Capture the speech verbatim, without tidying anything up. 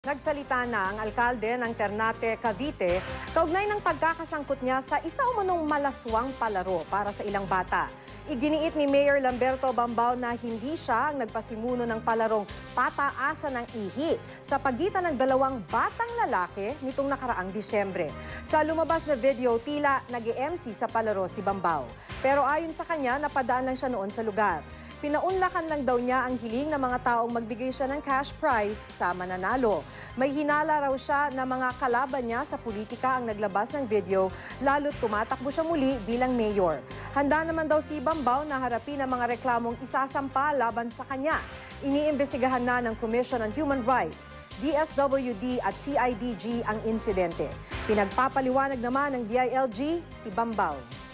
Nagsalita na ang alkalde ng Ternate, Cavite, kaugnay ng pagkakasangkot niya sa isa umunong malaswang palaro para sa ilang bata. Iginiit ni Mayor Lamberto Bambao na hindi siya ang nagpasimuno ng palarong pataasan ng ihi sa pagitan ng dalawang batang lalaki nitong nakaraang Disyembre. Sa lumabas na video, tila nag-E M C sa palaro si Bambao. Pero ayon sa kanya, napadaan lang siya noon sa lugar. Pinaunlakan lang daw niya ang hiling ng mga taong magbigay siya ng cash prize sa mananalo. May hinala raw siya na mga kalaban niya sa politika ang naglabas ng video, lalo't tumatakbo siya muli bilang mayor. Handa naman daw si Bambao na harapin ang mga reklamong isasampa laban sa kanya. Iniimbestigahan na ng Commission on Human Rights, D S W D at C I D G ang insidente. Pinagpapaliwanag naman ng D I L G si Bambao.